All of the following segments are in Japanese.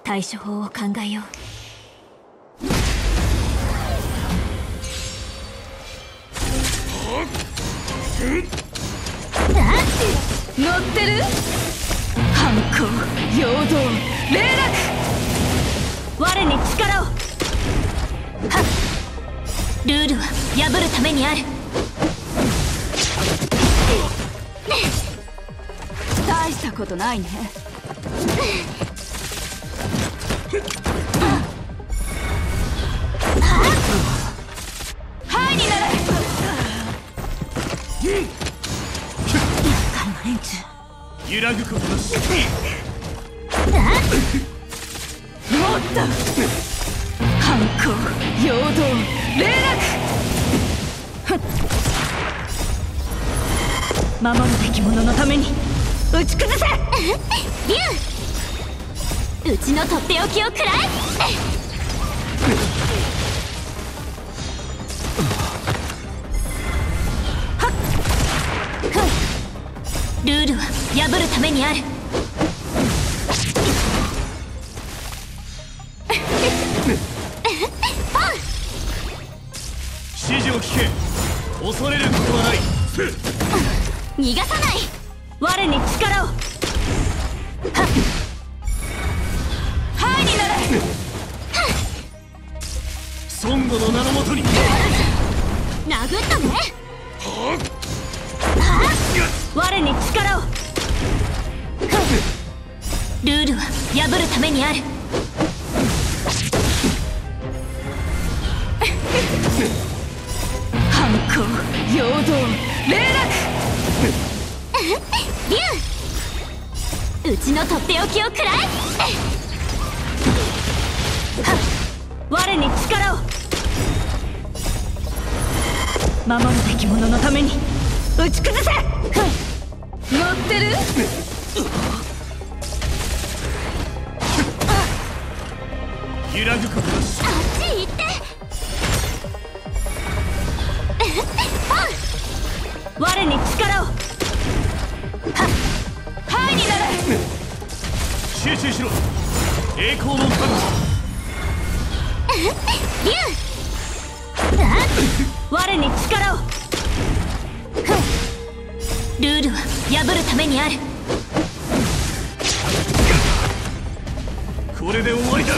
対処法を考えよう。乗ってる？反抗、陽動、霊落。我に力を。はっ。ルールは破るためにある。大したことないね。はいになれ。 揺らぐことなし。 もっと反抗、陽動、霊落。守るべき者のために打ち崩せ。竜、うちのとっておきを食らえ。ルールは破るためにある。 指示を聞け。恐れることはない。 逃がさない。我に力を。はっ。はいになれ。 孫悟の名のもとに。 殴ったね。我に力を。ルールは破るためにある。反抗、陽動、霊落。竜、うちのとっておきを食らえ。我に力を。守るべき者のために打ち崩せ。乗ってる？ 揺らぐことなし。 あっち行って。我に力を。はいになれ。 集中しろ。栄光のパン竜、我に力を。ルールは破るためにある。 これで終わりだ。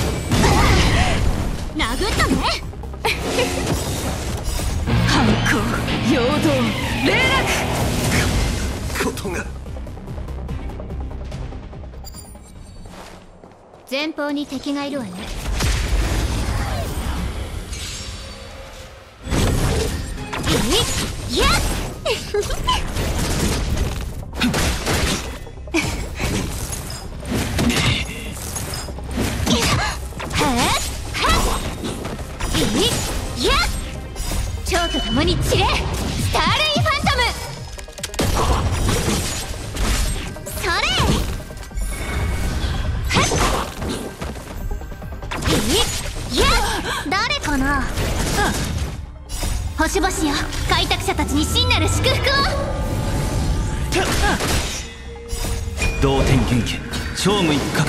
殴ったね。反抗、陽動、霊落。 ことが。 前方に敵がいるわね。いや蝶と共に散れ。スターレイファントム。それ。誰かな。星々よ、開拓者たちに真なる祝福を。 同点元気、聖武一角。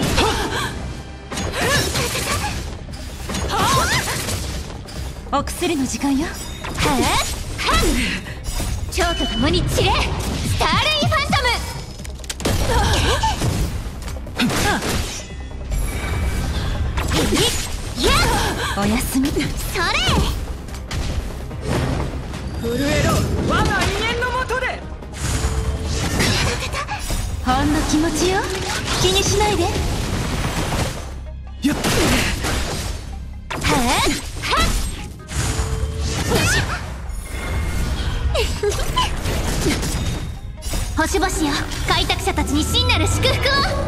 お薬の時間よ。蝶と共に散れ。スターレイファントム。おやすみ。それ。 震えろ、我が威厳のもとで。 ほんの気持ちよ。気にしないで。 やっ。 星々よ、開拓者たちに真なる祝福を。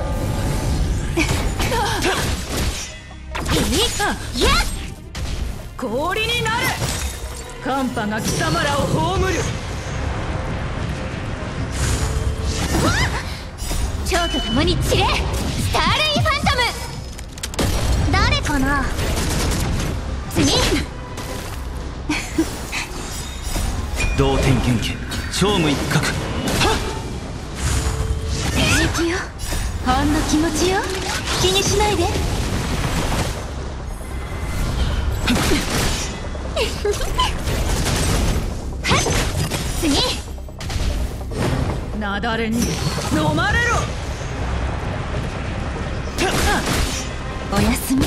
氷になれ。寒波が貴様らを葬る。 蝶と共に散れ。スターレイファントム。誰かな。次。 同点元気、聖武一角。 平気よ。ほんの気持ちよ。気気にしないで。次。 なだれに飲まれろ。 おやすみ。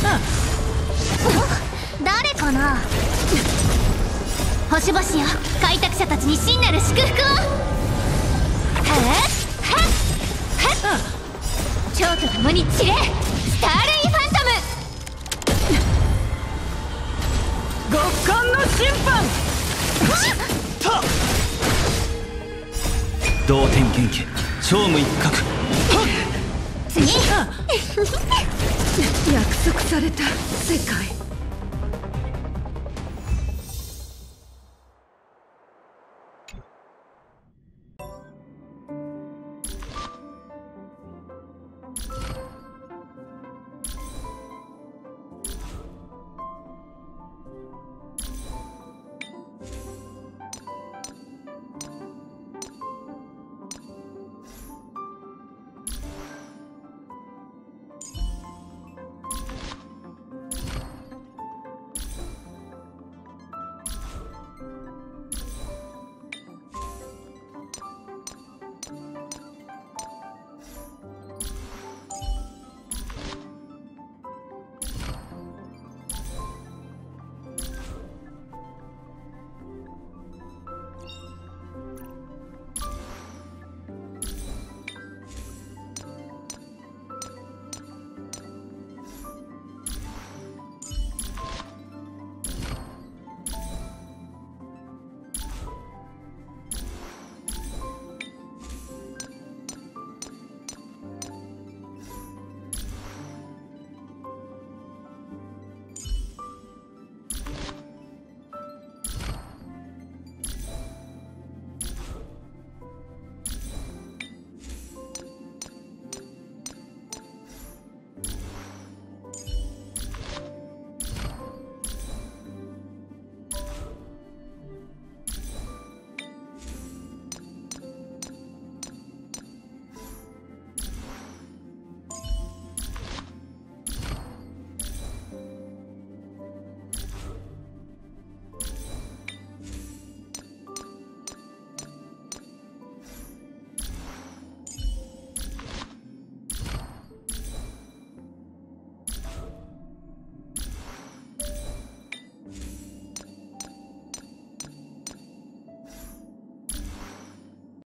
誰かな。星々よ、開拓者たちに真なる祝福を。蝶と共に散れ、スターレイファントム。 極寒の審判。 同点元気超無一角。 次。 約束された世界。